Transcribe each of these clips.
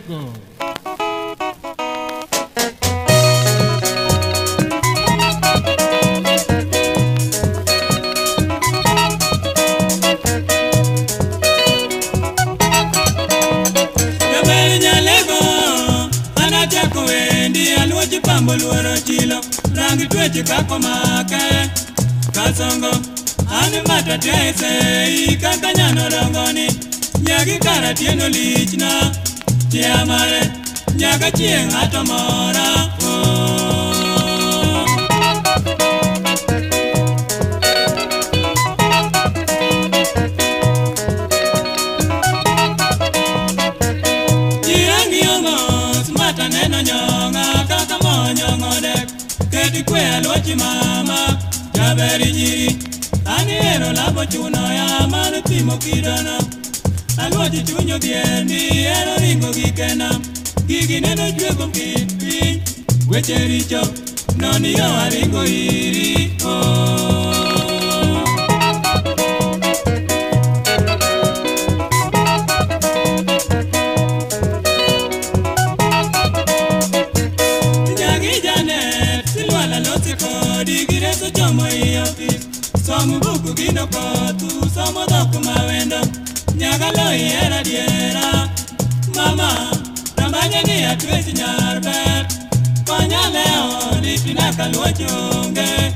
México. Pambo luoro chilo, rangi tweche kako make Kasongo, ani mata tese kaka nyano rongoni Nyagi kara tieno lichna Chiamare, nyaga chieng ato mora Jirangi omos, mata neno nyonga Kedi kwe alwachi mama, jaberi nyiri Ani ero labo chuno ya manu timo kidana Alwachi chunyo biendi, ero ringo gikena Gigi neno juego mkipi, weche richo Noni yo aringo iri, Digireso chomo iyo pis Somu buku gino kotu Somo doku mawendo Nyagalo iera diera Mama Nambanya ni atwezi nyarber Konya leo Lipina kalua chunge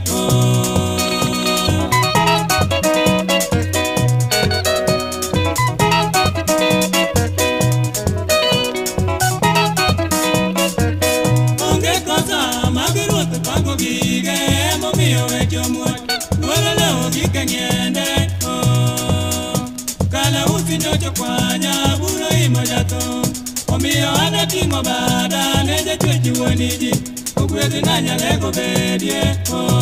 Onge kosa Magirutu pango gige Mio vecho muat, wala leo gika nyende Kala usi ndocho kwanya, buro ima jato Omio ana tingo bada, neje twechi waniji Ukwezi nanya lego bedye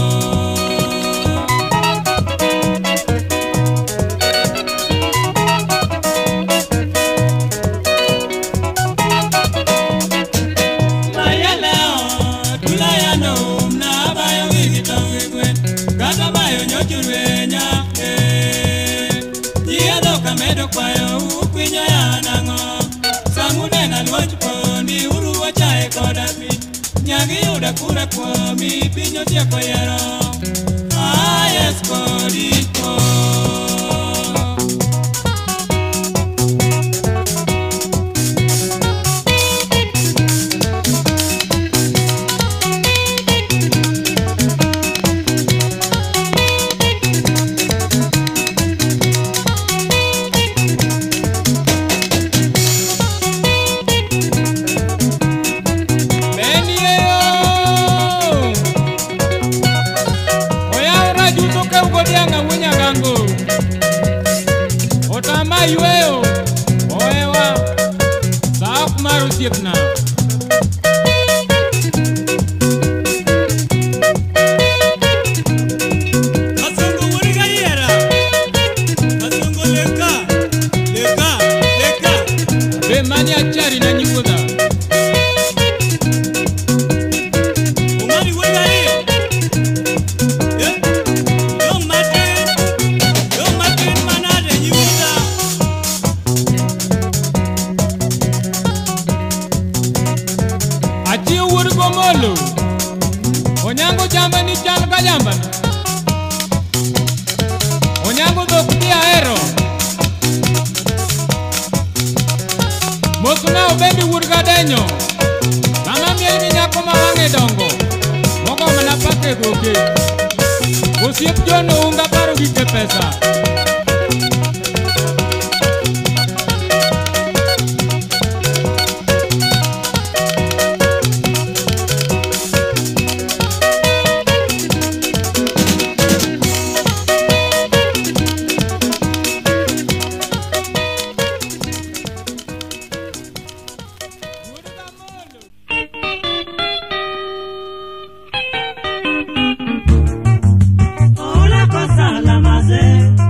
Maya leo, tulaya no umna bayo Gata bayo nyochurwenya Yiedo kamedo kwayo upinyo ya nango Samune na lwach pondi uru wachae koda pi Nyagi yuda kura kwami pinyo tieko yero Yes kodi Otama yueo oewa saak maru siepna Kasongo wuriga yera Kasongo leka Be mani achari na nyikuda Umari wuriga yera Molo Onyango jamba ni chal ka jamba Onyango dhok di aero Mosuna obendi wur gadenyo Kama miel ni nyako mawange dongo Moko manapake goke Osiep jono unga paro gike pesa Una cosa la más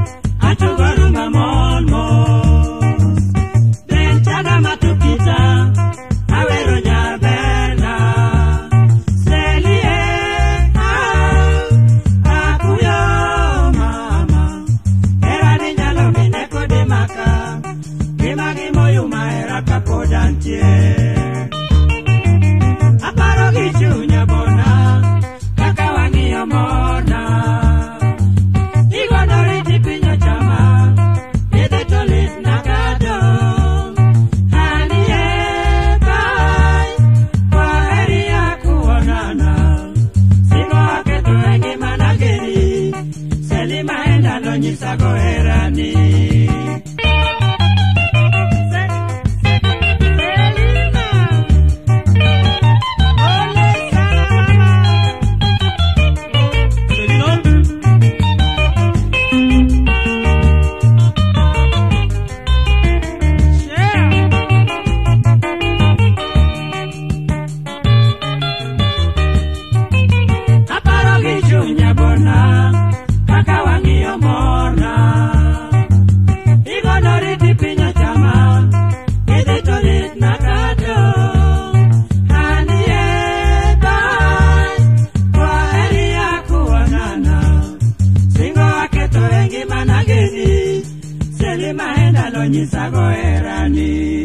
nyisago erani.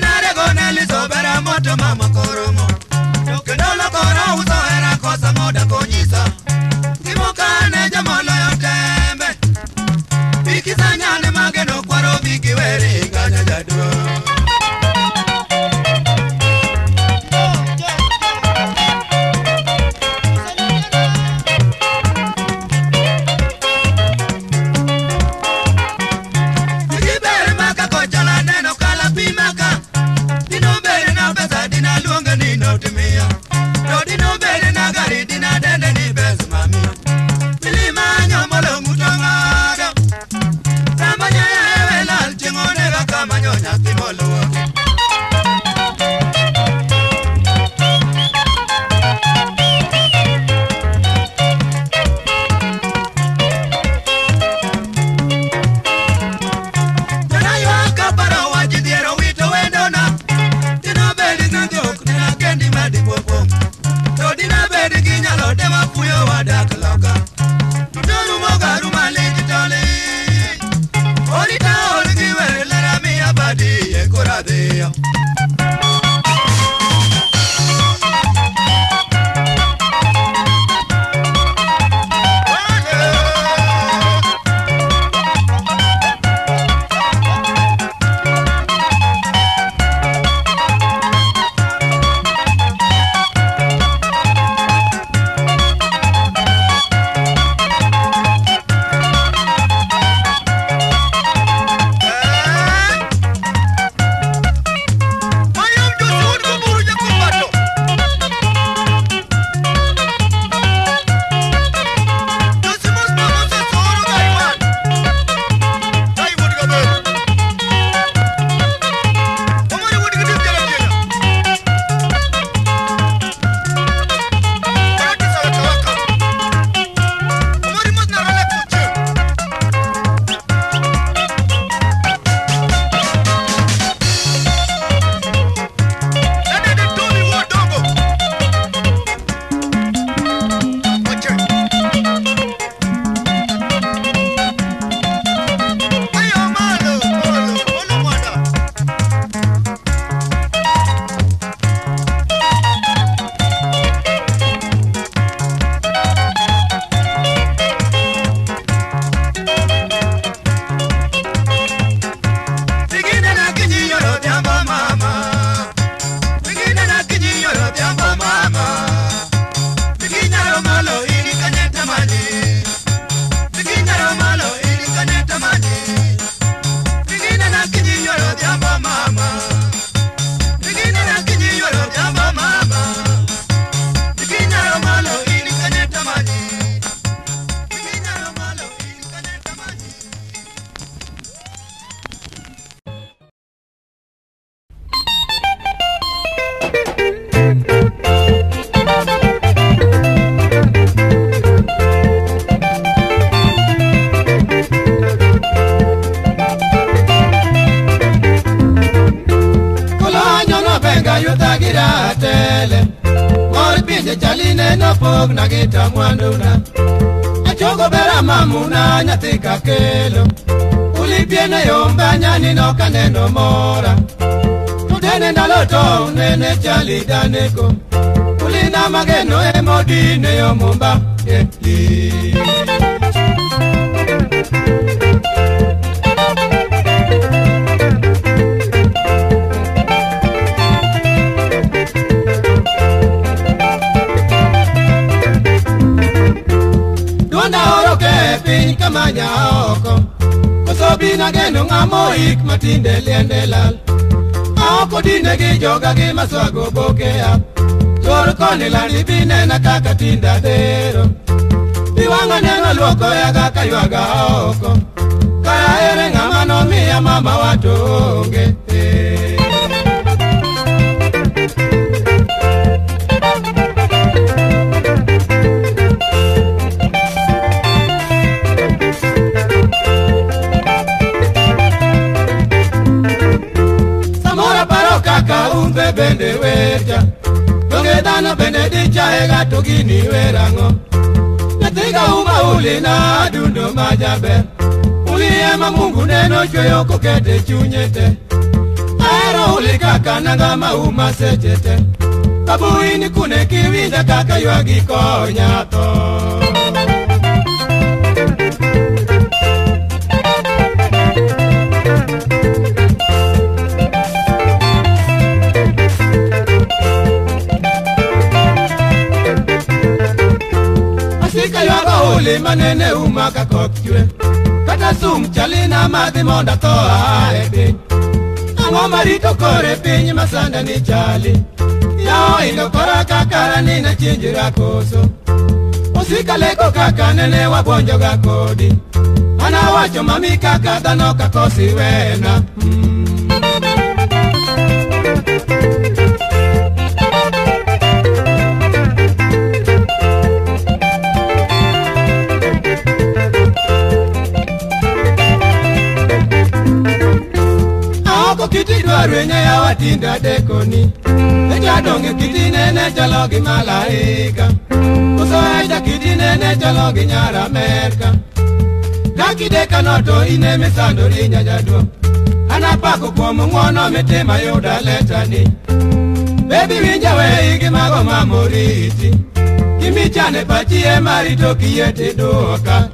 Mama koromo, yo que no lo conozco era cosa moda. puyo wadak loka Tolu mogaru maliki tole Olita olgi wele rami abadi ye koradeya Nagita mwanduna Achogo bera mamuna nyatika kelo Ulipiene yomba nyani no kaneno mora Tudene ndaloto unene chali daneko Ulina mageno emodine yomumba Kamanya oko Kosobina geno ngamo ik matinde liende lal Aoko dine gi joga gi maswago bokea Jor koni lani bine na kaka tinda dero Biwanga neno luoko ya kaka yuaga oko Kaya ere ngama no miya mama watonge Umbe bende weja Donge dano bende dicha ega togini werango Natiga uli na dundo majaber Uli ema mungu neno chweyo kokete chunyete Aero uli kaka nangama sechete Kabuini kune kiwinda kaka yuagi konyato Uli manene umaka kokjwe Kata sum chalina madhi monda toa ebe Ango marito kore pinyi masanda ni chali Yao ino kora kakara nina chinjira koso Usika leko kaka nene wabonjo ga kodi Ana wacho mami kaka dano kakosi wena Kiti dwarwe ya watinda dekoni Eja donge kiti nene jalogi malaika uso aja kidine ne chalo ginyara Amerika. Dakide kanoto ine misando rinya jadwo. Anapako kwa mungwono mitema yuda letani. Baby winja we igi mago mamoriti. Kimi chane pachie marito kiyete doka.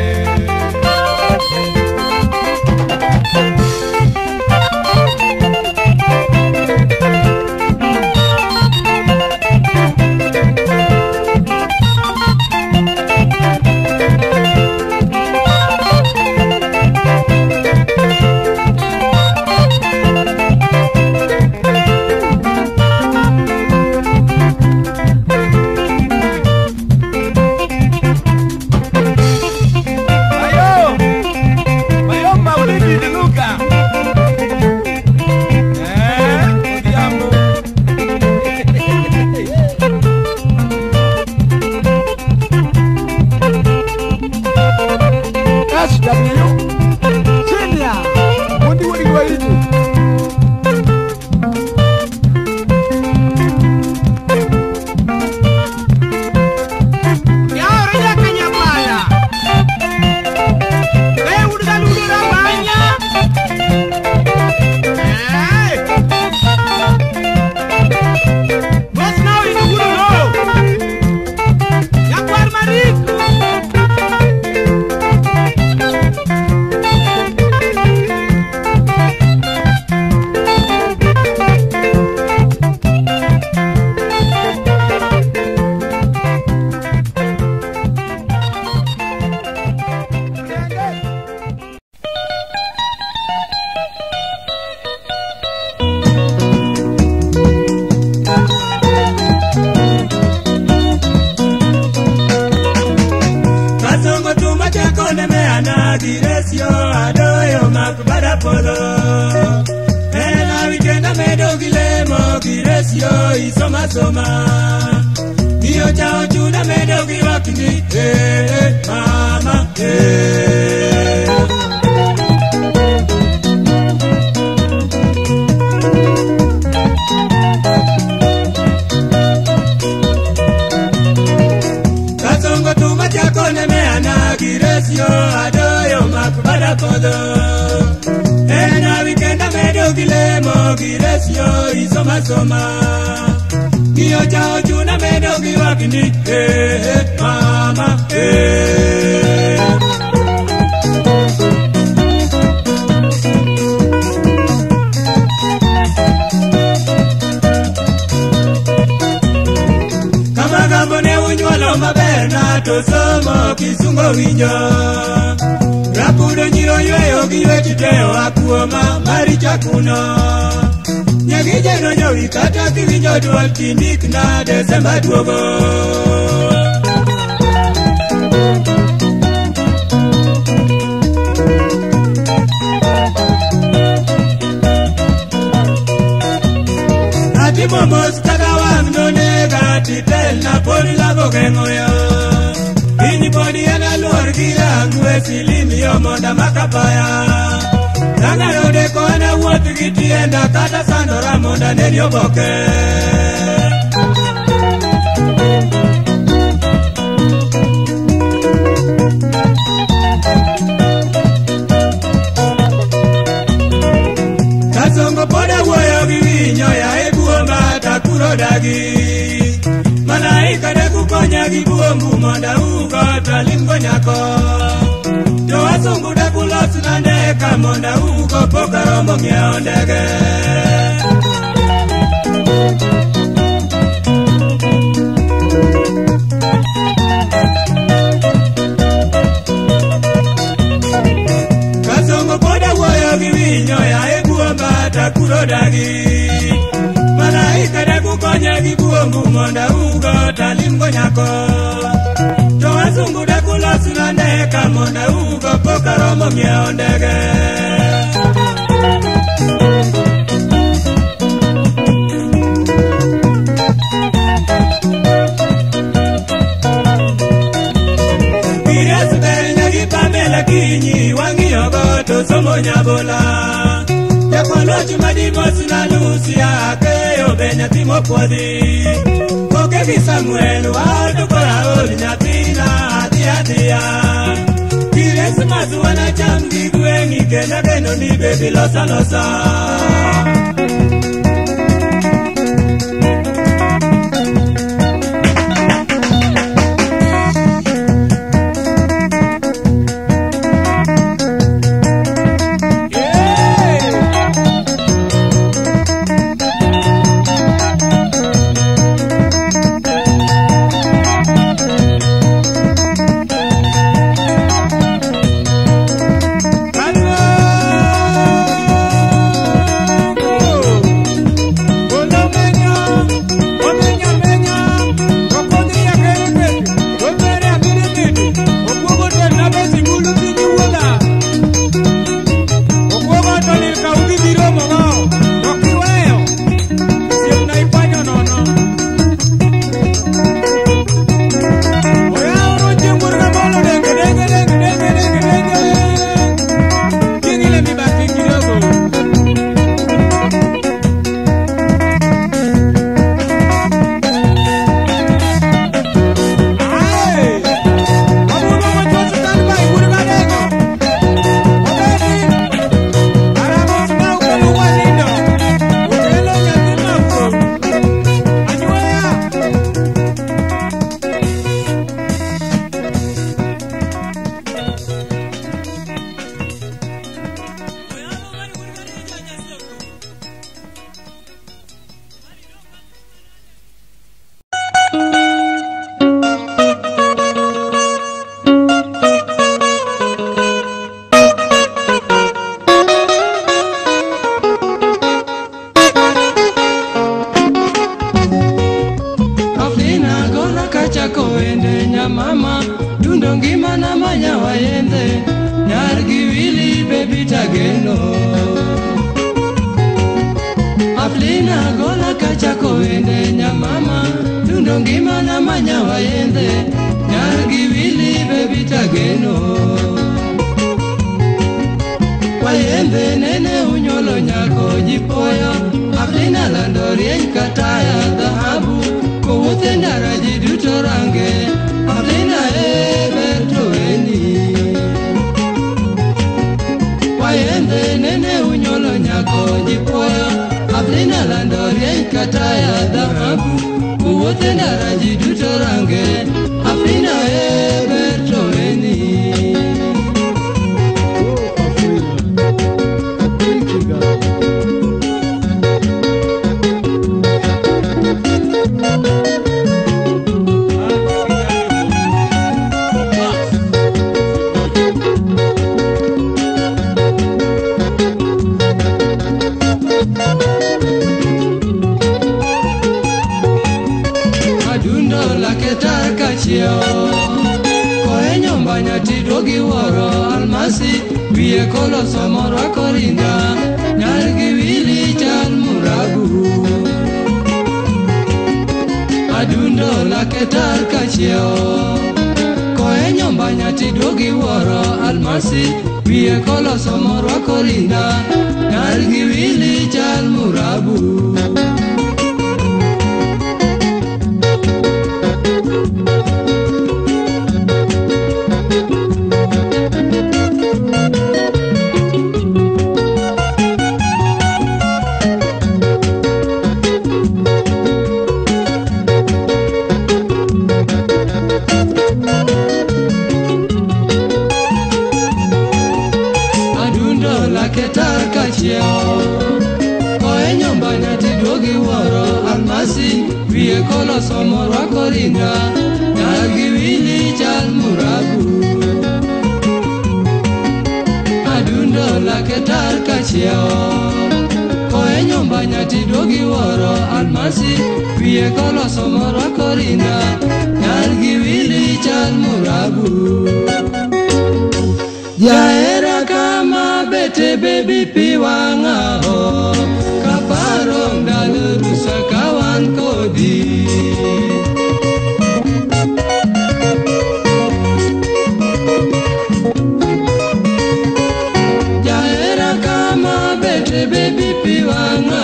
Tindik na Desemba duogo. Ati momos tagawang nonega titel na poli lago gengoyo. Ini podi ana luar gila ngwe silimi yo monda makapaya. Nanga yode kona watu gitienda kata sandora monda nenyo boke. Kasongo poda woyo giwinyo ya ebuomba takuro dagi. Malaika de kukonya gibuombu monda ugo talingo nyako. Wasongo da kulos na ndeka monda ugo pokaromo miao ndege. Kasongo poda woyo giwinyo ya ebuomba takuro dagi. Malaika da kukonya gibuombu monda ugo talingo nyako. Wasongo da kulos na ndeka monda ugo pokaromo miao ndege. Kinyi wangi yogoto somo nyabola ya kwalo chumadi mosina lucia keyo benya timo kwadi koke ki Samuel wa to Kora, Natina, Adia. Christmas when I jam the Gwen, you can again on the baby Losa.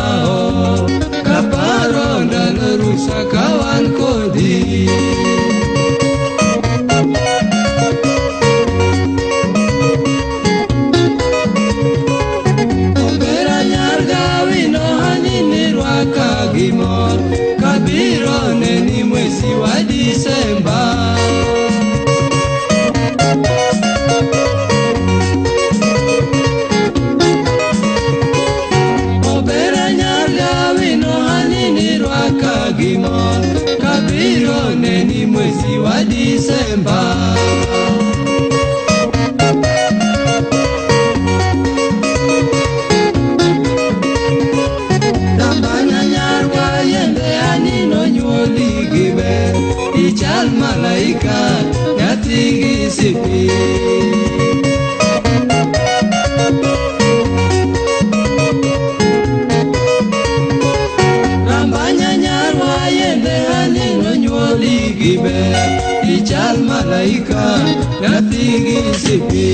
Kaparo ndalo rusa kawan kodi abiro neni mwezi wa Disemba. Rambanya nyarwa yende anino nyuoli gibe, ichal malaika nyathi gisipi. Gibe ichal malaika nyathi gisipi.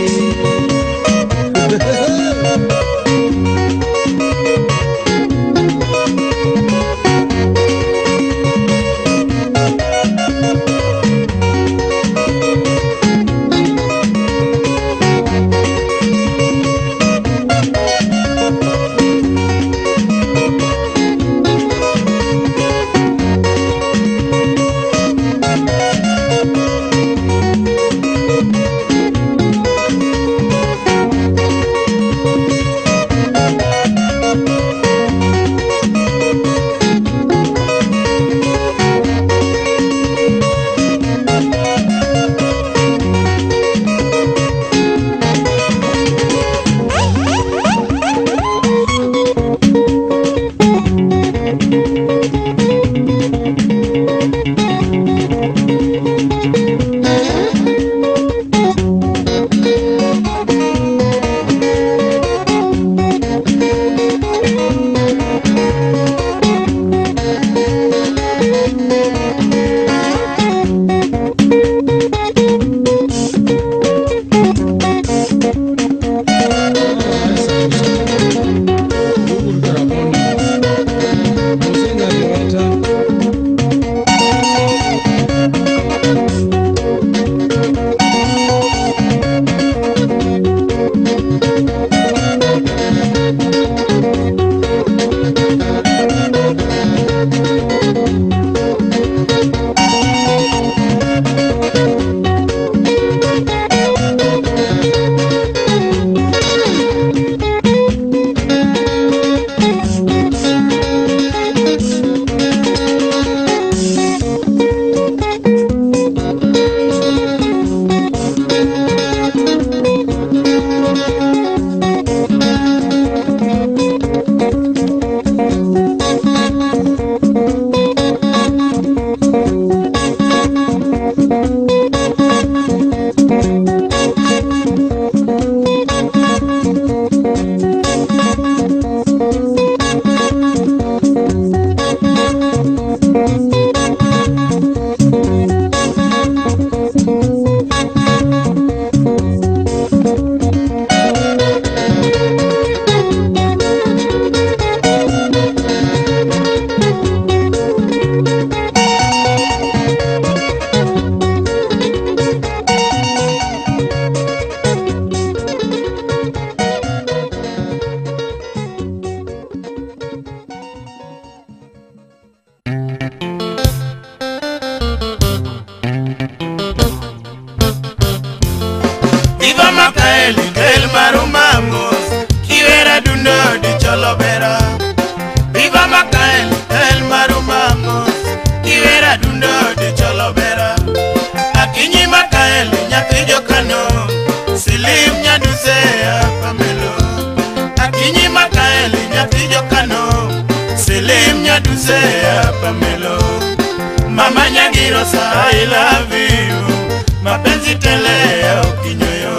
Mama Nyangiro sa I love you, mapenzi tele ya ukinyoyo.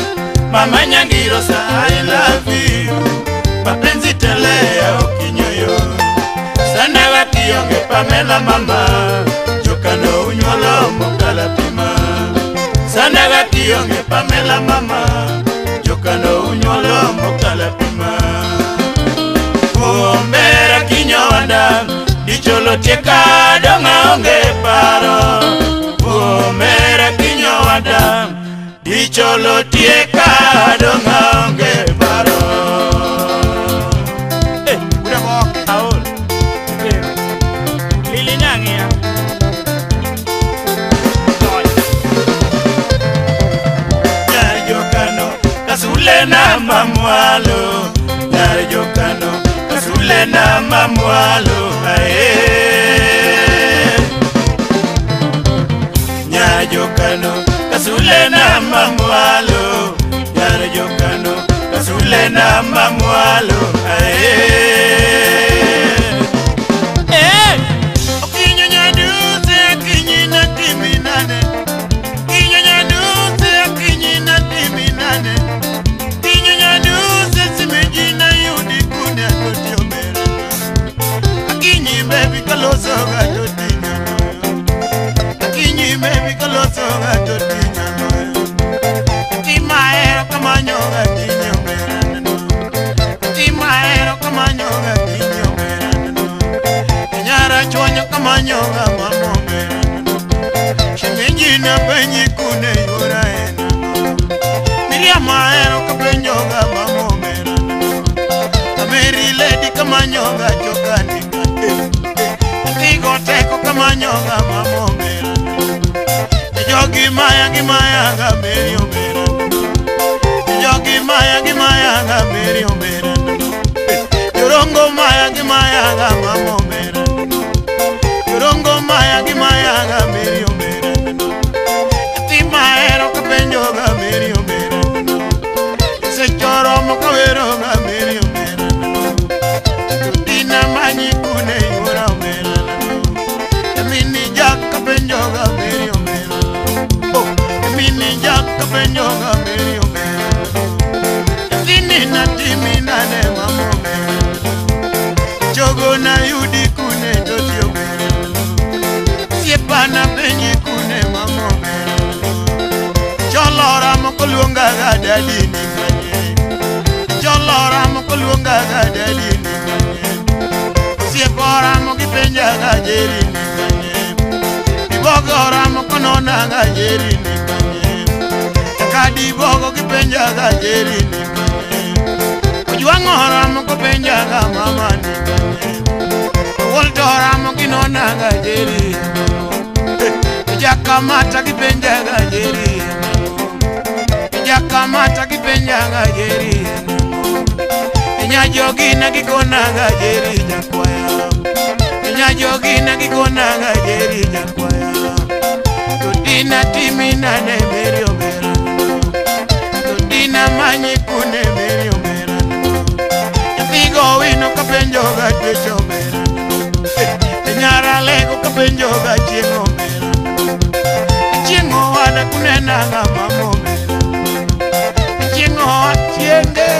Mama Nyangiro sa I love you, mapenzi tele ya ukinyoyo. Sana wakionge Pamela mama, jokano unyolo mokala pima. Sana wakionge Pamela mama, jokano unyolo mokala pima. Kuombera kinyowanda, dicholo tieka donga onge paro. Kuombera kinyowanda, dicholo tieka donga onge paro. Udah mau tahun Lili nyanyi ya. Jokano kasule na mamwalo, jokano kasule na mamwalo. jokano kasulena mamwalo yara jokano kasulena mamwalo okinyo nyaduse akinyina timinane kinyo nyaduse akinyina timinane kinyo nyaduse simejina yudi kune atotiomera akinyi baby kaloso gatotinyano akinyi baby kaloso gatotinyano timaero kamanyo gatinyomera timaero kamanyo gatinyomera nyara chonyo kamanyo gamamomera shimejina penyi kune yura ena miria maero kapenyo gamamomera ameri lady kamanyo gachokani tigo teko kamanyo gamamomera jogi maya gameri omera jogi maya gameri omera yorongo maya gamamomera yorongo maya gameri omera ti maero kapenyo gameri omera se choro mokawero gameri omera dina manyi kune yura omera mini jak kapenyo gameri omera mini jak kapenyo gameri omera dini na timi na ne mamomera jogo na yudi kune doti omera siepana penyi kune mamomera cholora mokoluonga ga dadini kanye cholora mokoluonga ga dadini kanye siepora mokipenja ga jerini kanye ibogora mokonona ga jerini kanye kadi bogo kipenja ga jerini kanye ojwangora mokopenja ga mamani kanye woltora mokinona ga jerini jakamata kipenja ga jerini jakamata kipenja ga jerini nyajogina gikona ga jeri jakwaya nyajogina gikona ga jeri jakwaya tudina timina ne meri omera tudina manyi kune meri omera figo wino kapenjo ga twecho omera nyara lego kapenjo ga chiengo omera chiengo wana kunena ga mamo omera chiengo chienge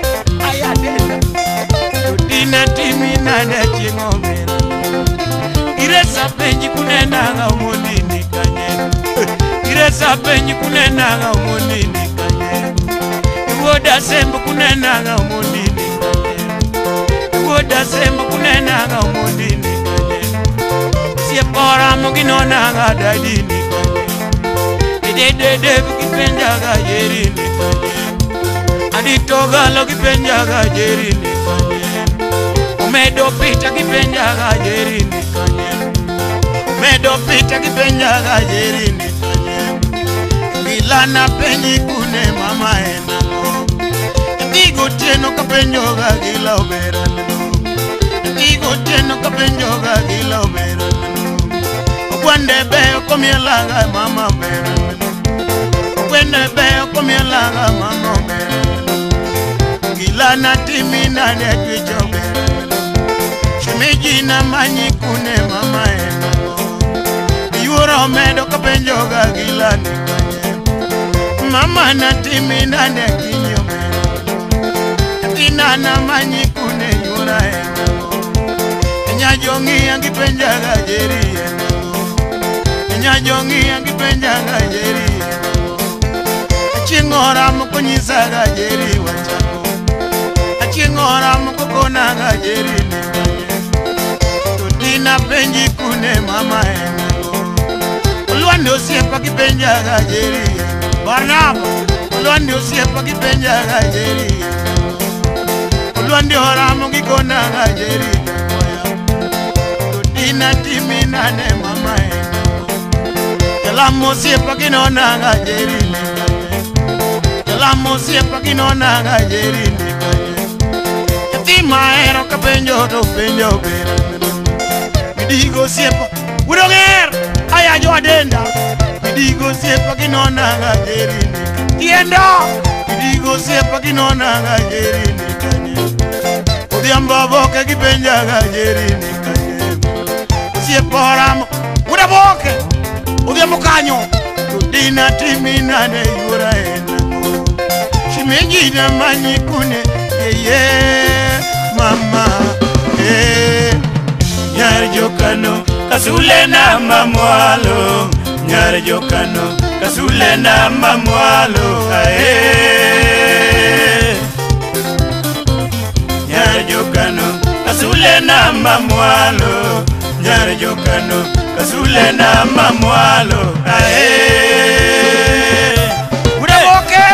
tudina timina ne chiengo omera iresa penji kunena ga umundini kanye iresa penji kunena ga umundini kanye iwoda sembo kunena ga umundini kanye iwoda sembo kunena ga umundini kanye siepora moginona ga dadini kanye idede kipenja ga jerini kanye aditoga lo kipenja ga jerini kanye umedo pita kipenja ga jerini kanye umedo pita kipenja ga jerini kanye bilana penyi kune mama ena digo tieno kapenjo ga gila obera digo tieno kapenjo ga gila obera kwande beo komiela ga mama obera kwande beo komiela ga mama obera gilana timina ne twicho obera shimejina manyi kune mama ena yura medo kapenjo ga gila ni kanye mama na timina ne kinyo tina na manyi kune yura ena nyajongi angipenja ga jeri ena nyajongi angipenja ga jeri ena chingora mokonyisa ga jeri wachako chingora mokona ga jeri ni kanye tudina penji kune mama ena ulwando siepa kipenja ga jeri Barnaba ulwando siepa kipenja ga jeri ulwando ramo gikona ga jeri tudina timina ne mama ena kelamo siepa kinona ga jeri kelamo siepa kinona ga jeri maero kapenjo to penjo bera digo siepa udonger aya jo adenda Kidigo siepa kinona gajeri tiendo Kidigo siepa kinona gajeri kanye Odhiambo boke kipenja gajeri kanye Siepa haramo Uda boke Odhiambo kanyo Dina timina ne yura enako Shimejina manyi kune mama Nyar jokano kasule na mamwalo Nyar jokano kasule na mamwalo Nyar jokano kasule na mamwalo Nyar jokano kasule na mamwalo Uda boke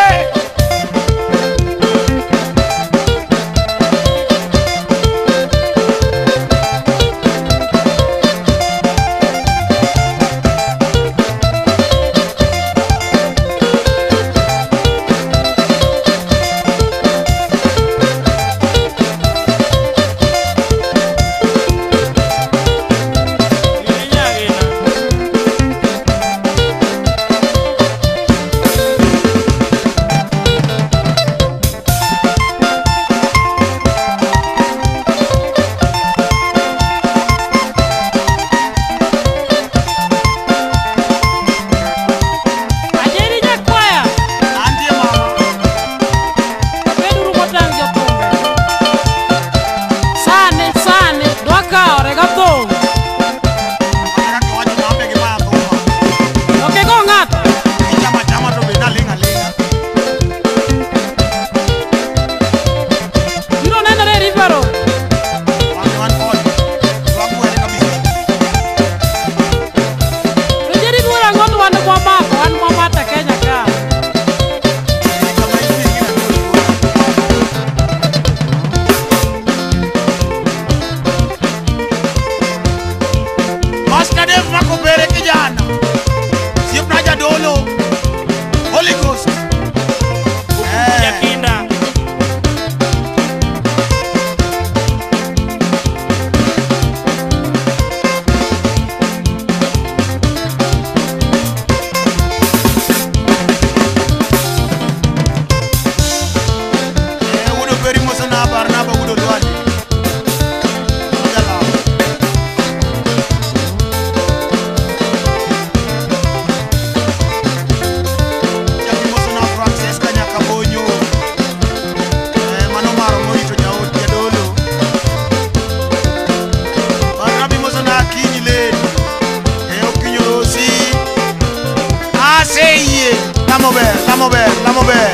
Vamos ver.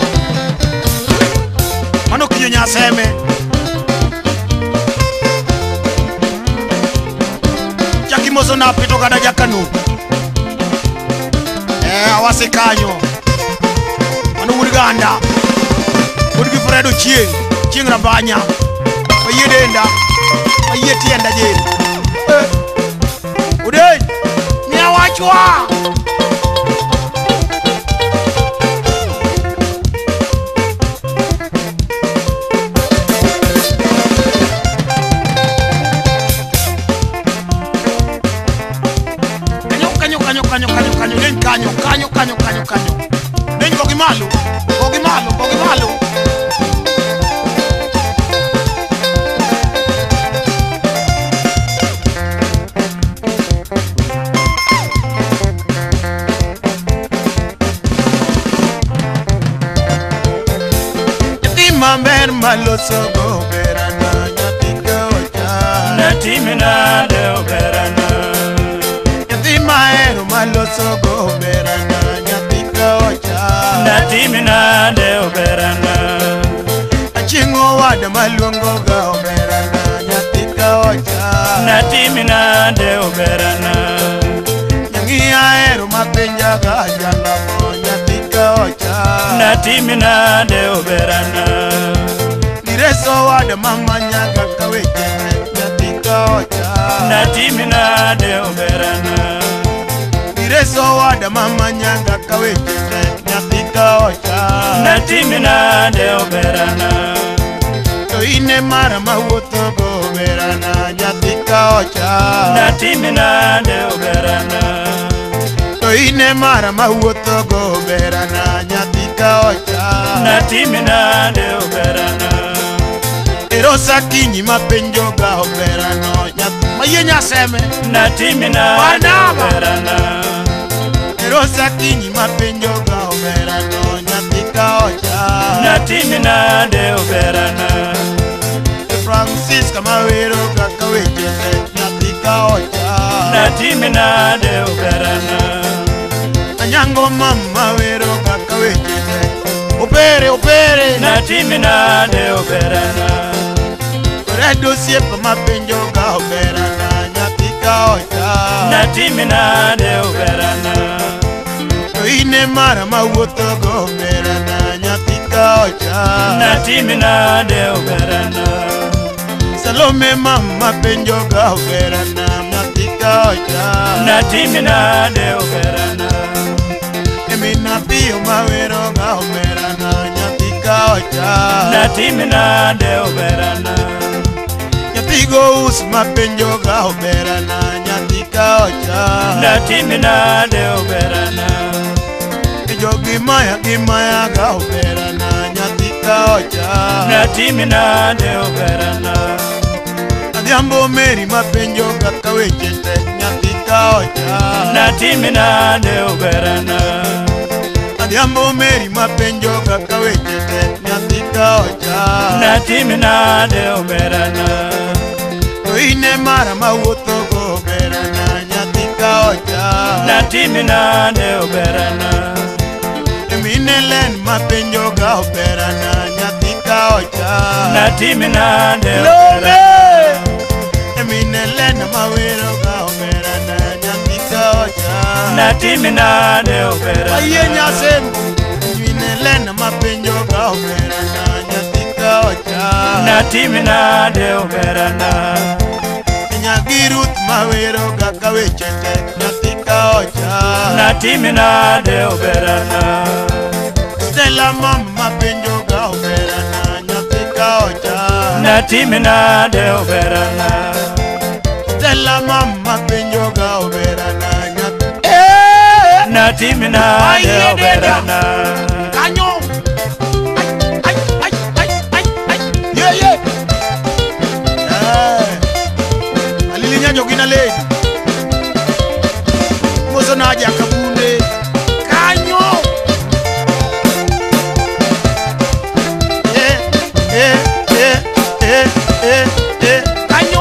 Mano kinyo nyaseme. Jaki mozo na pito kada jakanu. Awase kanyo. Mano uriganda. Urigi fredo chieng rabanya. Bayedenda. Bayetienda je. Udey. Ni awachwa. Kanyo. Nen bogi malo. Mamber malo sogo berana nyatika ocha. Natimina de oberana. Yatimaero malo sogo berana nyatika ocha. Natimina de oberana. Achingo wada malungo ga oberana nyatika ocha. Natimina de oberana. Yangiaero mapenja ga jalamo nyatika ocha. Natimina de oberana. Nireso wada mama nyaga kaweje nyatika ocha. Natimina de oberana. Nireso wada mama nyaga kaweje nyatika ocha. Natimina de oberana. To ine mara mawuto go oberana nyatika ocha. Natimina de oberana. To ine ine mara mawuotho go berana nyathi ka ocha. Natimi nade oberana. Erosa kinyi mapenjo ga oberano nyathi maye nyaseme. Natimi nade oberana. Erosa kinyi mapenjo ga oberano nyathi ka ocha. Natimi nade oberana. Francis kamawero kaka weche nyathi ka ocha. Natimi nade oberana. Anyango mama wero kaka weche opere Natimi nade oberana. Redo siepa mapenjo ga oberana nyathi ka ocha. Natimi nade oberana. Ine mara mawuotho go oberana nyathi ka ocha. Natimi nade oberana. Salome mama penjo ga oberana nyathi ka ocha. Natimi nade oberana. Emina pio mawero ga oberana nyathi ka ocha. Natimi nade oberana. Nyathi go us mapenjo ga oberana nyathi ka ocha. Natimi nade oberana. Jogi maya ga oberana nyathi ka ocha. Natimi nade oberana. Adhiambo Meri mapenjo kaka weche te nyathi ka ocha. Natimi nade oberana. Adhiambo Meri mapenjo kaka weche te nyathi ka ocha. Natimi nade oberana. Ine mara mawuotho go oberana nyathi ka ocha. Natimi nade oberana. Emine len mapenjo ga oberana nyathi ka ocha. Natimi nade Lome oberana. Emine len mawero ga oberana nyathi ka ocha. Natimi nade oberana. Aye nyasem Emine len mapenjo ga oberana nyathi ka ocha. Natimi nade oberana. Nyagirut mawero kaka weche te nyathi ka ocha. Natimi nade oberana. Stella mama mapenjo ga oberana nyathi ka ocha. Natimi nade oberana. Stella mama mapenjo ga oberana nyathi. Natimi nade oberana. Kanyo. Ye. Alilinya jogina lady. Mozo naja kabunde. Kanyo. Kanyo.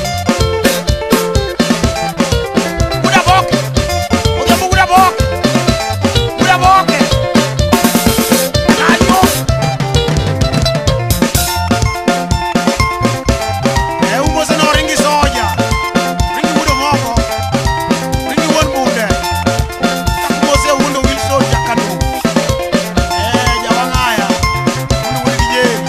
Buda boke. Buda boke. Kanyo. Umozo no ringi soja. Ringi buda moko. Ringi won bunde. Umozo wundo wil soja kanu. Jawangaya. Wundo wili gijeri.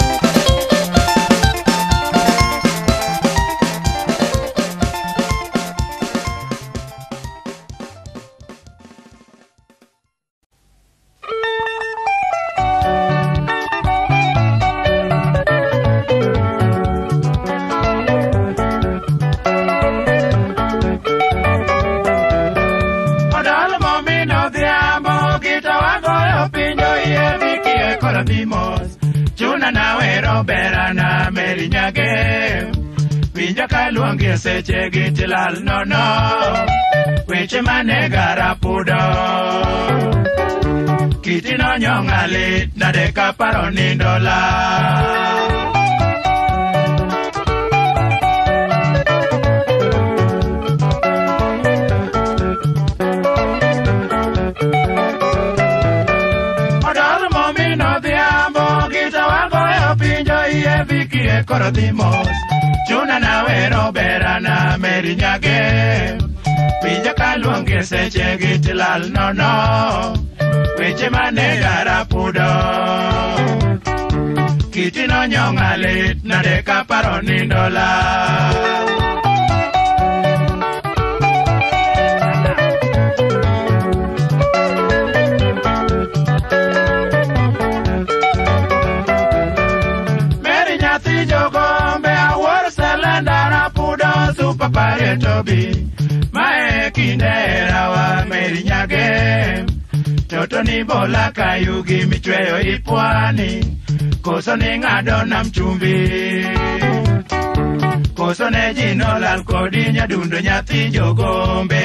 Odal momino dhiambo kita wagoyo pinjo iye vikie kora dhimos. Chuna na wero berana Meri nyage. Winjo kaluongi e seche gi tilal nono. Weche mane gara pudo. Kiti no nyongalit nade kaparo nindola. Odal momino dhiambo kita wagoyo pinjo iye vikie kora dhimos. Chuna na wero berana Meri nyage. Winjo kaluongi e seche gi tilal nono. Weche mane gara pudo. Kiti no nyongalit nade kaparo nindola. Meri nyathi jogombe awuor selendara pudo super pare tobi. Mae kinde rawa Meri nyage. Koso ni bola kayugi michweyo ipwani, koso ni ng'ado nam chumbi, koso ne jino lal kodi nyadundo nyathi jogombe.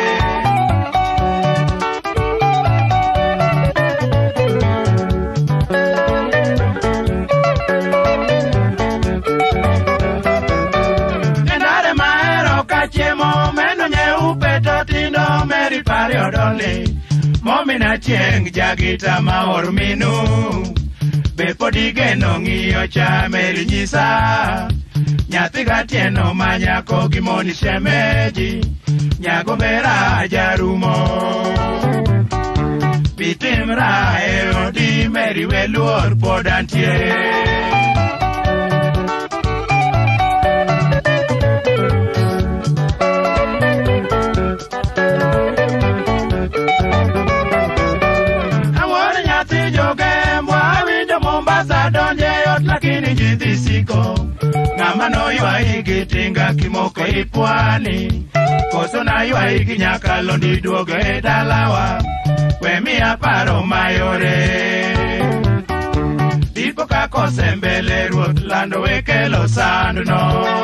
Nendare mahero kachiemo meno nyeupe totindo meri pari odoli, momina chieng jagita maor minu, be podi geno ng'iyo cha meri nyisa, nyathi gatieno manyako gimoni shemeji, nyago mera jarumo. Bitimra e odi meri weluor podantie. Lakini jithi siko ng'ama no ywai gi tinga kimoko ipwani, koso na ywai gi nyakalo ndi duogo e dalawa, we miya paro mayore. Dipo ka kose mbele ruoth lando we kelo sandno.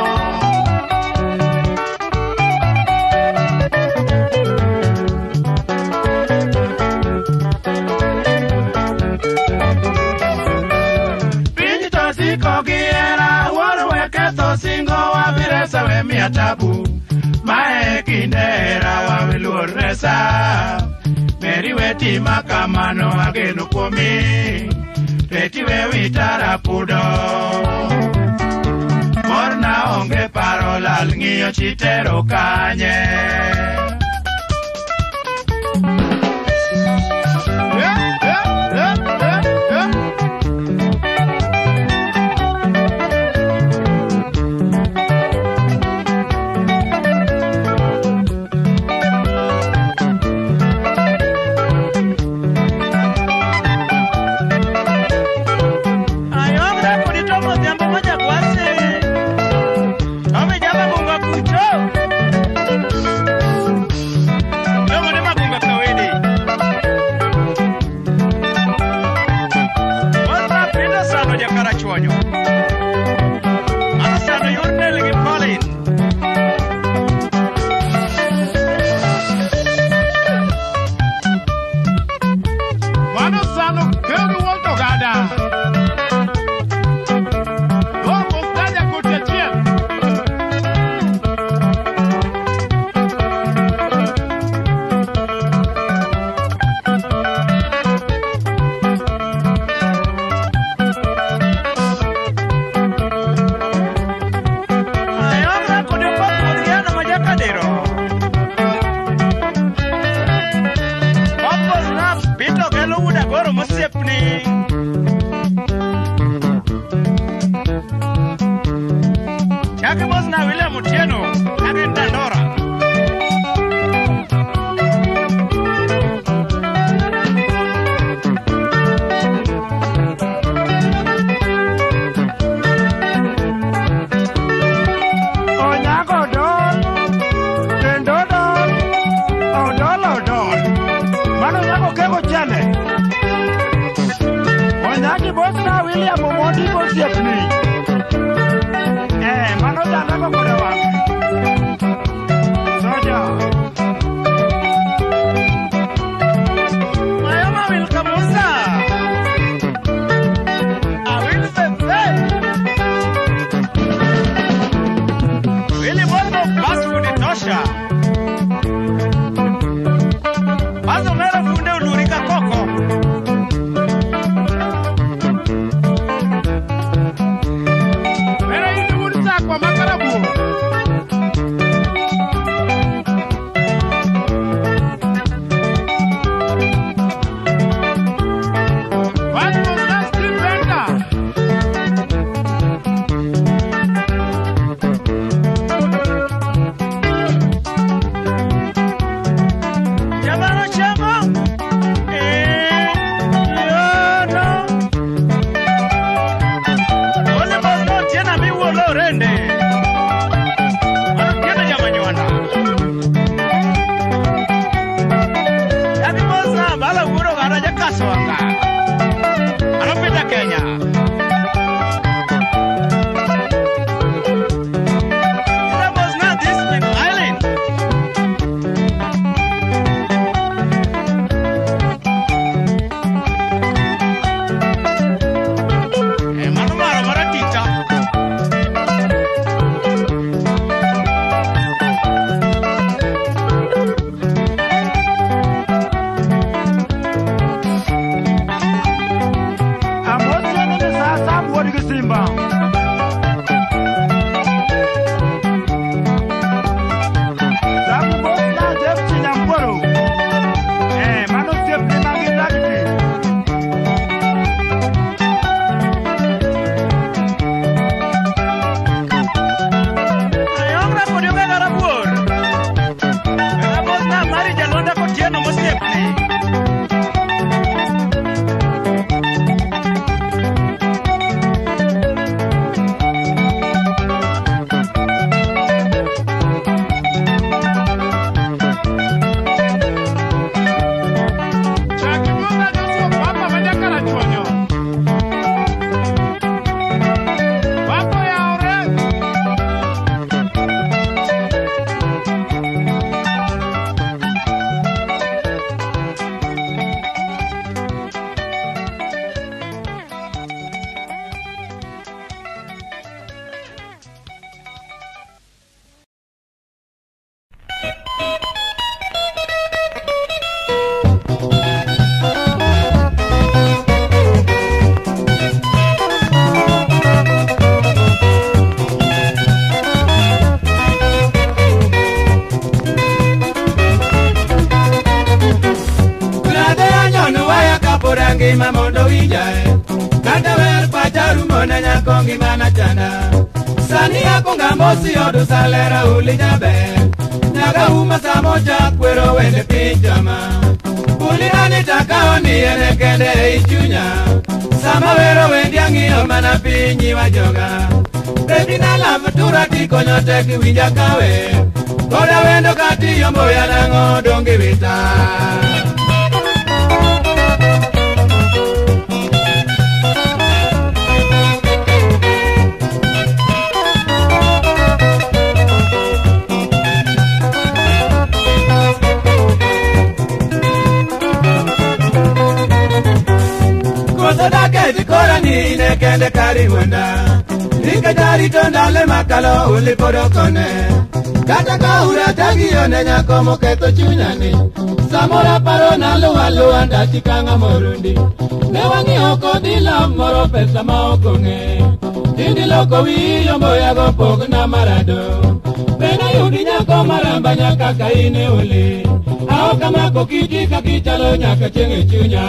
Singo wa viresa we miatabu, mae kindera wa viluor resa. Meri weti makamano ageno kuomi, reti we witara pudo. Morna onge parola ng'iyo chitero kanye. Swanga. Anapita Kenya. That was not this big island. Manumaro Maratita. Simba. Sabu bos na jep chinyamboro. Mano jep ni mangi lagi. Ayong na podio ka garabur. Kaya bos na mari jalonda ko tieno mo step ni. Ngima mondo wijae kata wer pacharu mona nyakongi mana chanda sani akonga mosi odu salera uli nyabe nyaga uma samoja kwero wende pinjama uli nani takao ni ene kende ichunya sama wero wendi angio mana pinyi wajoga Baby na love tura tiko nyote kiwinja kawe koda wendo kati yombo ya nango dongi vita Korani ne kende kari wenda Nika jari tondale makalo uli podokone Kata kaura tagi yone nyako moketo chunyani Samora paro na luwa luwa ndati kanga morundi Newangi oko dila moro pesa maokonge Dindi loko wiyo mboya go pogo na marado Pena yudi nyako maramba nyaka kaine uli Ao kama kokiti kakichalo nyaka chenge chunya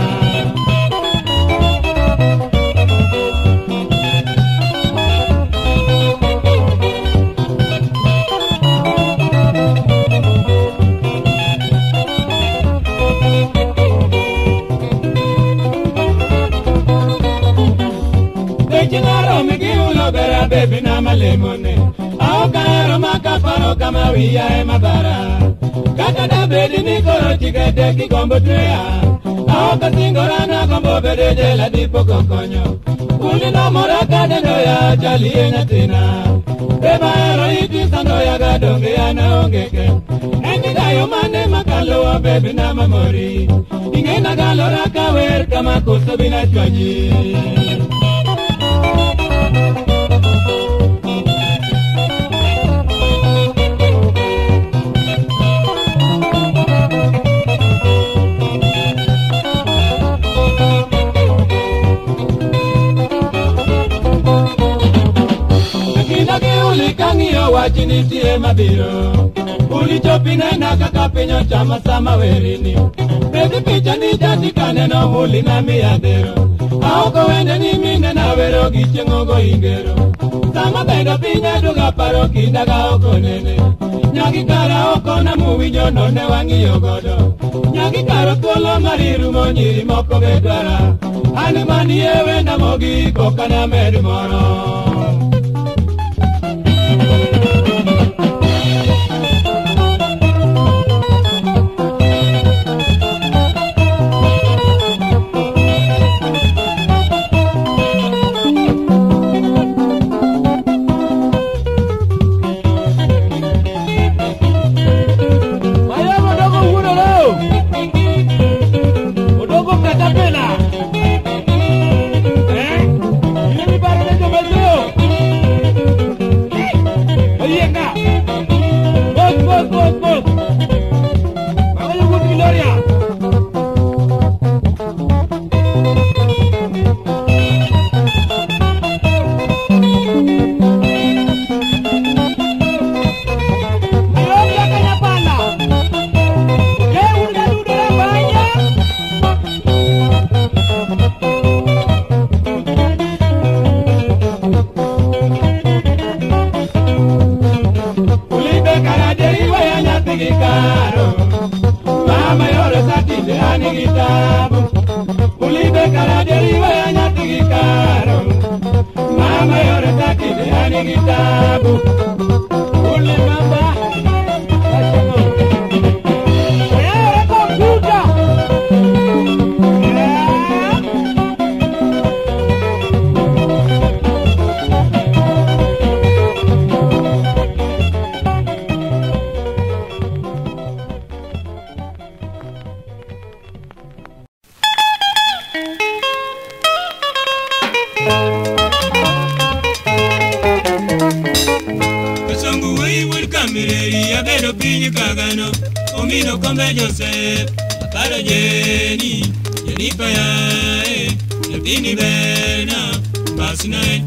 Baby na malemone Ao karo makaparo kama wia e mabara Kata da bedi ni koro chikete ki gombo trea Ao kasingora na gombo bede jela dipo kokonyo Kuli no mora kade no ya jali e nyatina Beba ero iti sando ya gadonge ya na ongeke Endi gayo mane makalo wa baby na mamori Inge na galora kawer kama kuso bina chwanyi Kangiyo wachini tie mabiro Uli chopine na kakapinyo chama sama werini Bezi picha ni jati kaneno uli na miyadero Aoko wende ni mine na wero gichengogo ingero Sama bendo pinya duga paro kindaga oko nene Nyagi kara oko na muwinyo none wangiyo godo Nyagi karo kolo mariru monyiri moko bedwara Animani yewe na mogi koka na medmoro piny kagano omino kombe Joseph aparo Jenny Jennifer yae nyathini berna basnae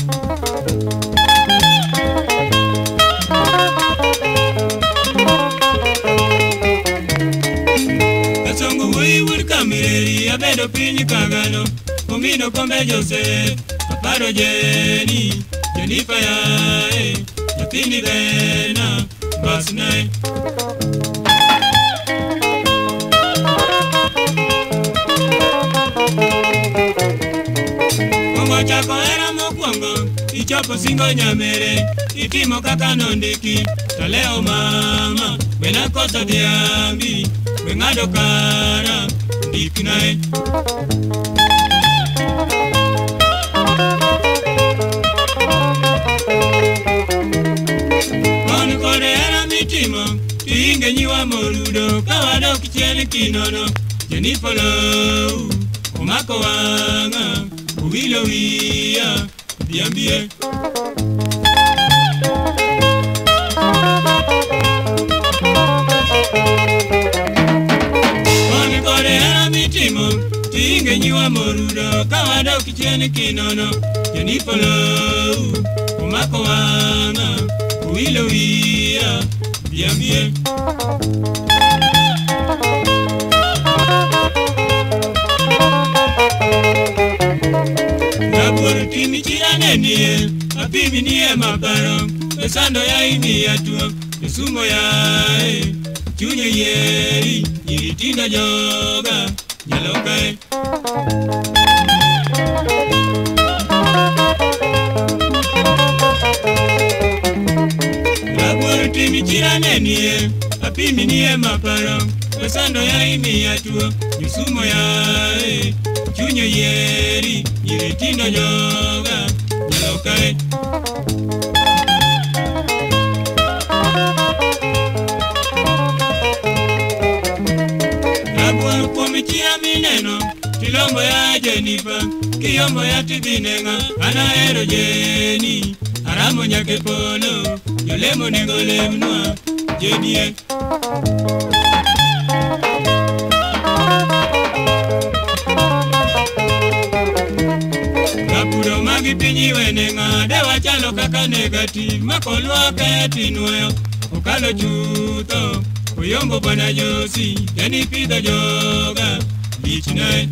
kasongo wuoyi wuod Kamireri abedo piny kagano omino kombe Joseph aparo Jenny Jennifer yae nyathini berna basnae Kongo chako era mokwongo ichopo singo nyamere itimo kaka nondiki to leo mama wena kosa dhiambi weng'ado kara ndiknae Koni kode era mitimo tiinge nyiwa morudo kawadok chien kinono Jennifer Low omako wang'a Wilo wiya biambie Koni kode era mitimo tiinge nyiwa morudo kawadok chien kinono Jennifer Low omako wang'a wilo wiya biambie Napur timi chirane nie, apibi nie mabaro, esando ya ini ya tuo, esumo ya chunye yeri, yiritinda joga, nyalokae. Napur timi chirane nie, apibi nie mabaro, esando ya ini ya tuo, esumo ya chunye yeri, yiritinda joga, nyalokae. Nabuar kuomi chia mineno, tilombo ya Jennifer, kiyombo ya tibinenga, anaero Jenny, aramo nyake polo, yolemo nego lemnwa, Jenny Kapuro magi pinyi wenenga, dewa chalo kaka negative, makolwa keti nueyo, okalo chuto, oyombo bana Josi, yani pidho joga, lichnae.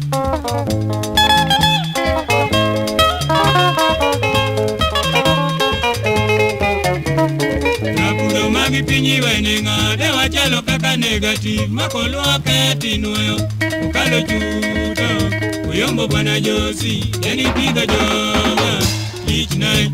Kapuro magi pinyi wenenga, dewa chalo kaka negative, makolwa keti nueyo, okalo chuto, oyombo bana Josi, yani pidho joga, lichnae.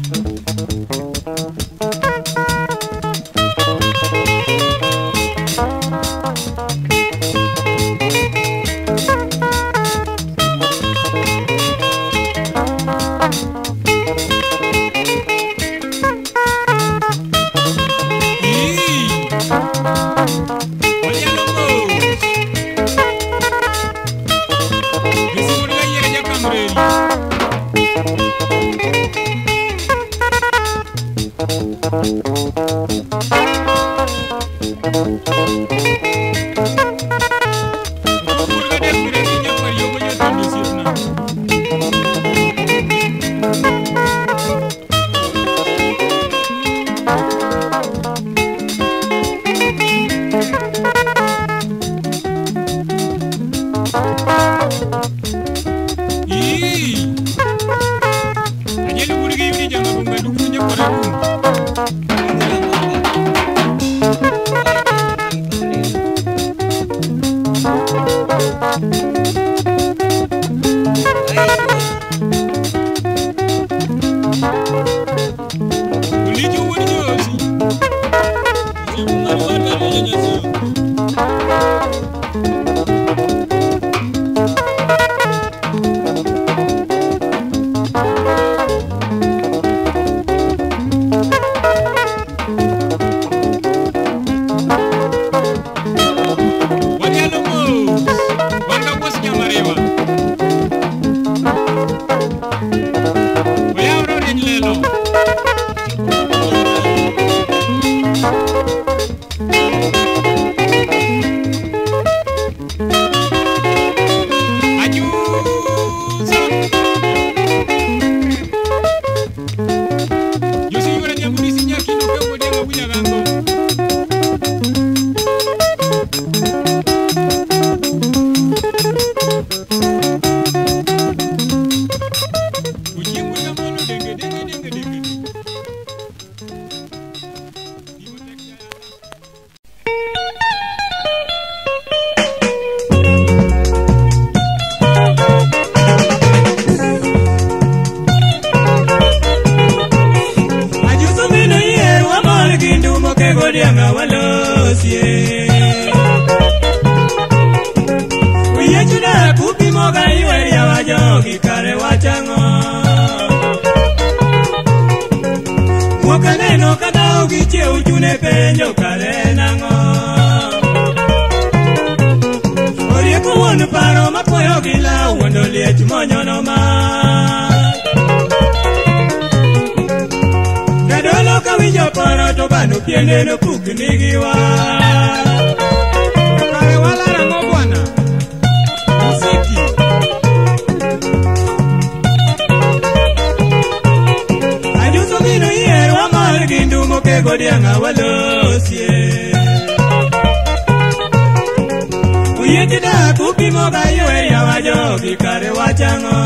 gichiew chune penjo kare nang'o. Orieko wuon paro mapoyo gi law wuondo liech monyono ma. Jadolo kawinjo paro to bano piende no pukni gi wa. Kare walara ng'o bwana musiki. Ajuso bino yier wamor gi ndumo ke godianga walosie. Uyeti da kupimo ga yue ya wajogi kare wachang'o.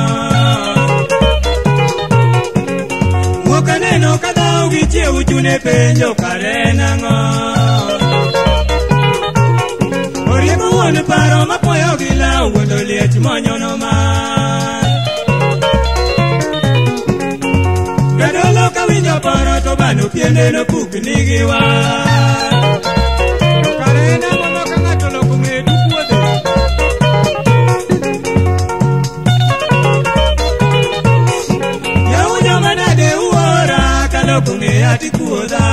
Wokaneno kadau gi chiew chune penjo kare nang'o. Orieko wuon paro mapoyo gi law wuondo liech monyono ma. Jadolo kawinjo paro to bano piende no pukni gi wa. Kare nang'o ma ka ng'ato loko ng'e tu puodho. Yau joma nade uora kaloko ng'e ati puodha.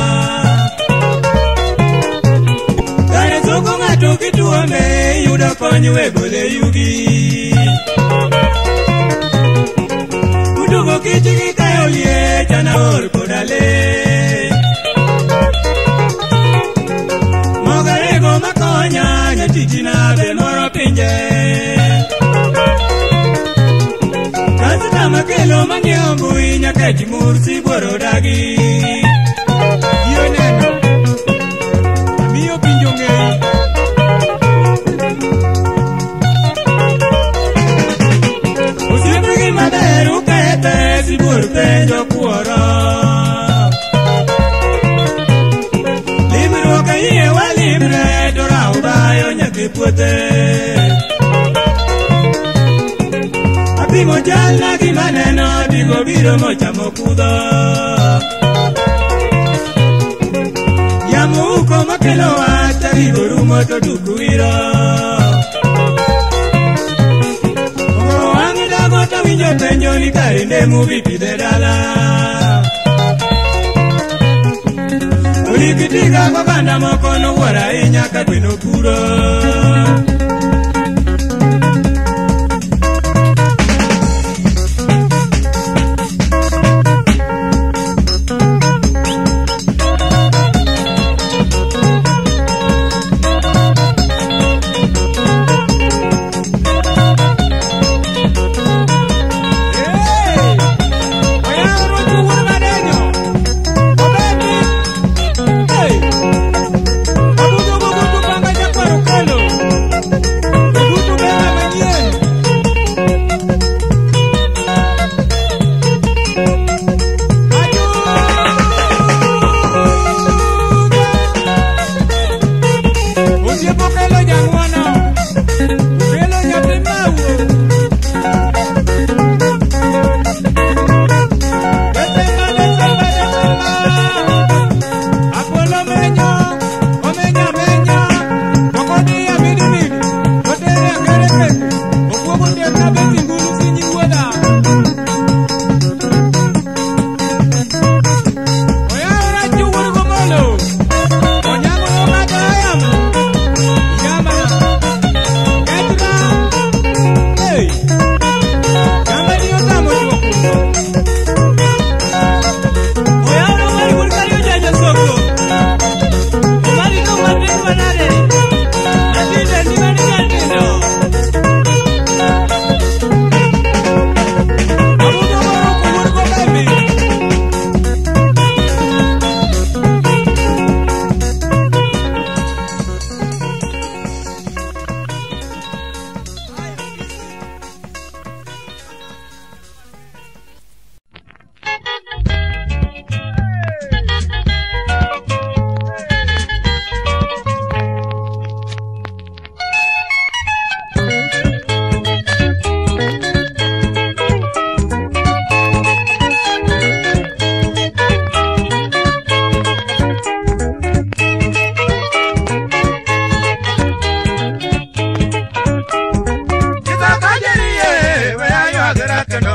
Kare soko ng'ato kituome yudo kony we gole yugi. Utugo kich gi kayo liech anaor koda le. Mogarego makonya nyatichina be moro pinje. Kasita makelo mang'iewo mbui nyaka chimur sibuoro dagi. Yo neno amiyo pinjo ng'eyi. Osiepegi maber ukethe sibuor penjo kuoro. Limruok ayie walimre to raw bayo nyathi puothe. Apimo jalna gima neno digo biro mochamo kudho. Yamo uko makelo wach tarigo rumo to duk wiro. Wang'i dago to winjo penjo ni kare ndemu vipidhe dala. Olikitiga go banda moko nowuoro ahinya ka dwe nopuro.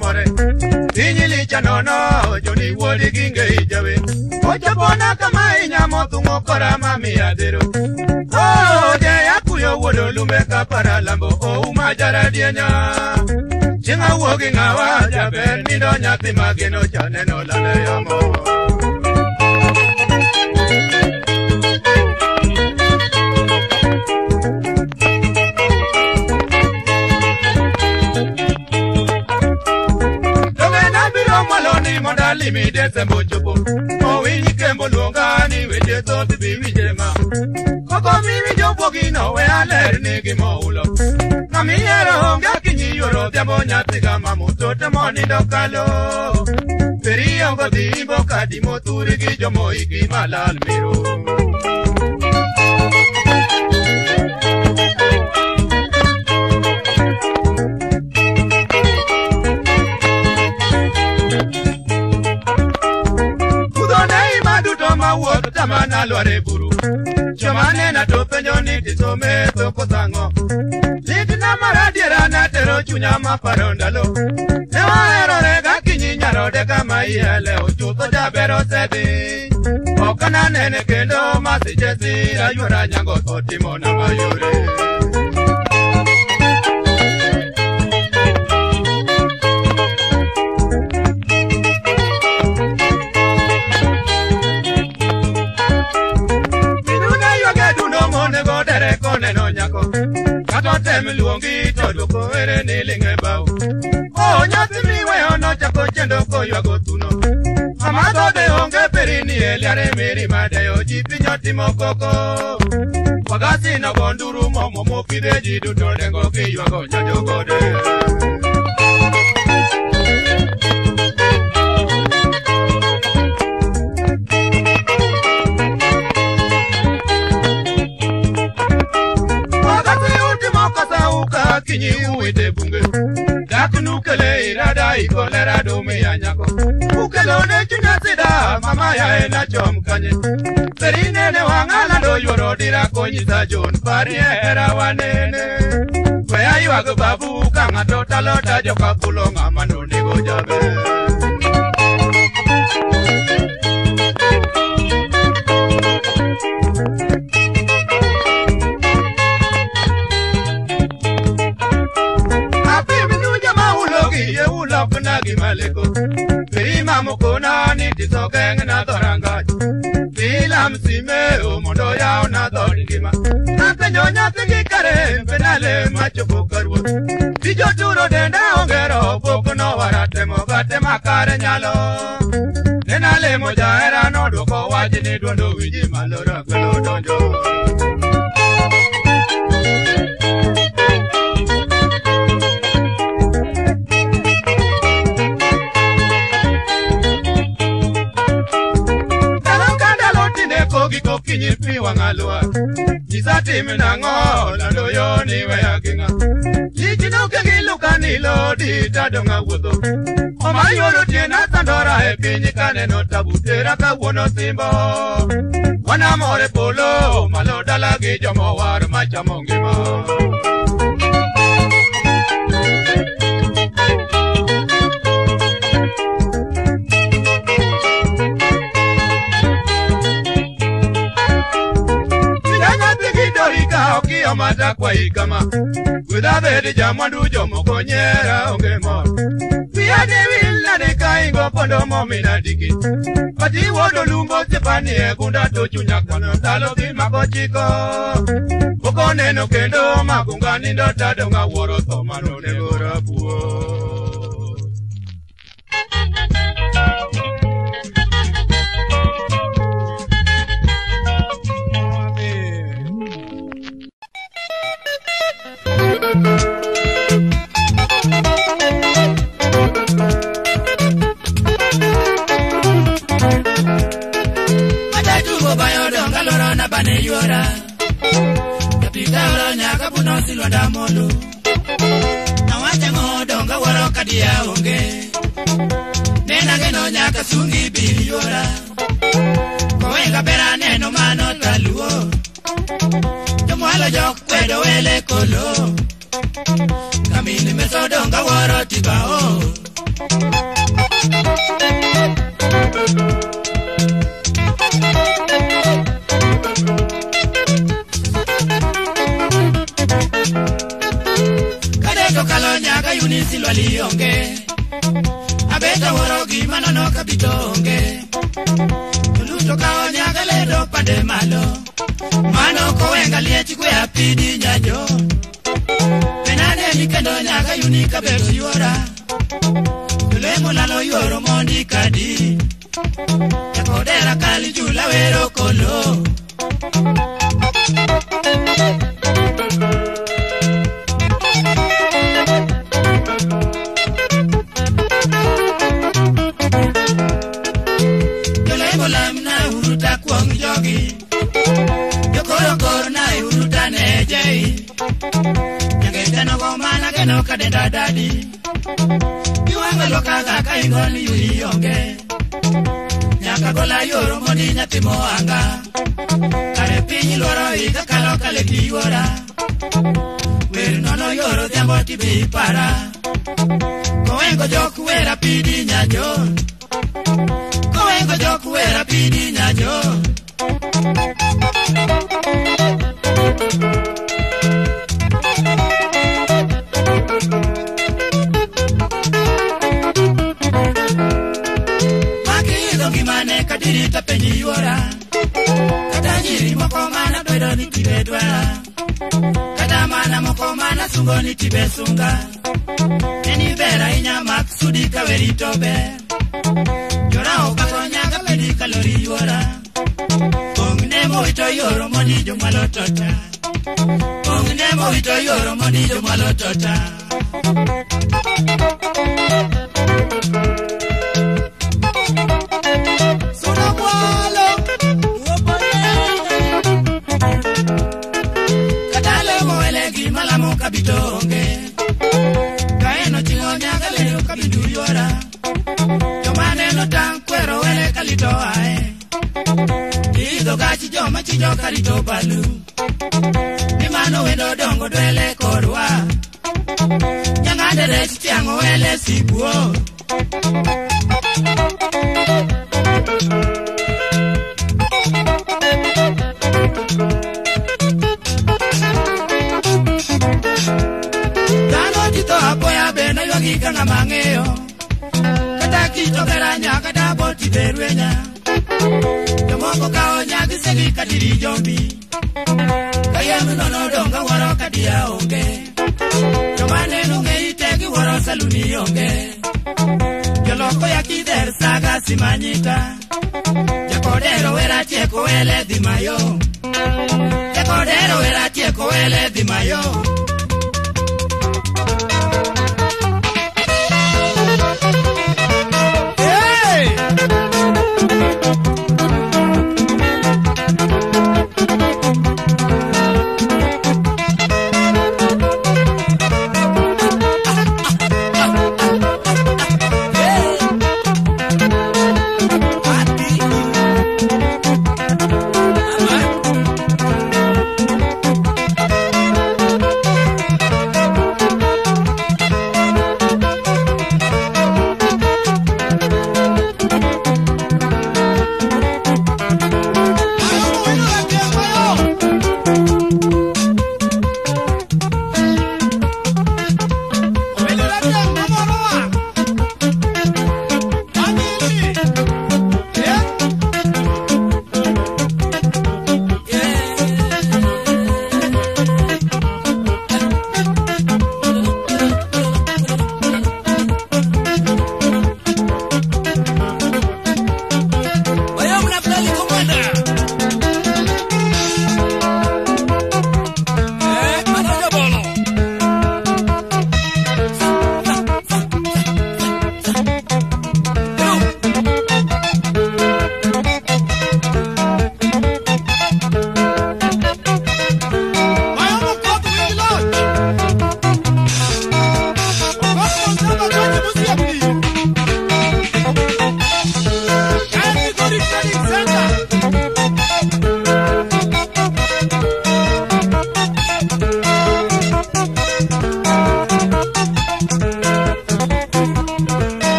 Inyili chanono, Johnny Woody Ginge Jawe. Ocha bona kama tungo kora mami adero. Oh, je akuyo wodo lumeka para lambo o majara dienya. Chinga wogi ngawa jaber ni do nyati mageno chane no lale amo. Mondali mi desembo chopo o winyi kembo luongani weche to bi wijema koko mi wijopo gino we aler nigi moulo na mi yero onga kinyi yoro biambo nyati kama mutote moni dokalo peri ongo dimbo kadi moturi gi jomo iki malal miro. Tamana lore buru chamane na to penjo ni tisome to kotango litina maradiera na tero chunya maparondalo ne waero rega kinyinya rode kama yele ochuto jabero sebi okana nene kendo masijesi ayura nyango otimo na mayore. Luongi to doko ere ni linge bau o nyati mi we ono chako chendo ko ywago tuno amado de onge perini eliare meri made o jipi nyoti mokoko wagasi na gonduru momo mokide jidu to dengo ki ywago nyajo gode. Kinyi uite bunge Dakunu kele irada ikolera dume ya nyako Ukelo ne chunyasida mama ya ena chom kanye Serine ne wangala do yoro dira konyisa jon pari era wanene Kwea yuago babu kanga totalota joka kulonga manu nigo jabe. Nagi maleko Prima mokona ni tisogeng na doranga Pila msime o mondo yao na doringima Nante nyonya tiki kare penale macho bukarwo Tijo turo denda ongero Boko no warate mogate makare nyalo Nenale moja era no doko wajini duondo wiji malora kwelo donjo. Kinyi pi wangalua Nisati minango Lando yoni weyakinga Lichino kengiluka nilo Dita donga wudo Oma yoro tiena sandora Kinyi kane no tabutera kawono simbo Wana more polo Malo dalagi jomo war machamongima. Mata kwa ikama Kuda bedi jamandu jomo konyera ongemo Pia de willa de kaingo pondo momina diki Pati wodo lumbo sepani kunda tochu nyakano talo ki makochiko Boko neno kendo makunga nindo tadonga woro tomano negora buo. Bane yora Kapitalo nyaka puno silwanda molo Na wacha ngodonga waro kadia unge Nena geno nyaka sungi biri yora Kowega pera neno mano taluo Jomwalo jok kwedo wele kolo Kamini mesodonga waro tibao Luto kalonya ga unisi lwalionge Abeta worogi manono kabitonge Luto kaonya ga ledo pande malo Mano kowenga liechi kwe apidi nyajo Penane mikendo nyaga unika beto yuora Tulemo lalo yuoro mondi kadi Yakodera kali jula wero kolo Tulemo lamna uruta kuang jogi Yokoro korna uruta nejei Nyangeta go mana ke no kadenda dadi Yuanga loka kaka ingoni yuyonge Nyaka gola yoro moni nyatimo anga Kare pinyi loro ika kalo kale kiwara Weri nono yoro diambo tibi para Kowengo joku wera pidi nyajo Kowengo joku wera pidi nyajo Kadirita penyi yuora Kata nyiri moko mana bedo ni tibe dwela Kata mana moko mana sungo ni tibe sunga Neni vera inya maksudi kaweri tobe Yora okato nyaga pedi kalori yuora Ongne mo ito yoro moni jo malotota Ongne mo ito yoro moni jo malotota Kabitonge Kaeno chingo nyaga leo kabidu yuora Jomane no tankwero wele kalito ae Ido gachi joma chijo kalito balu Nimano wendo dongo dwele korwa Nyangande rechi tiango wele sibuo Kanga mangeo Kata kito garanya kata boti berwenya Yomoko kao nyagi segi kadiri jombi Kaya mnono donga waro kadia onge Yomane nunge itegi waro saluni onge Yoloko ya kider saga simanyita Yakodero wera tieko wele dimayo Yakodero wera tieko wele dimayo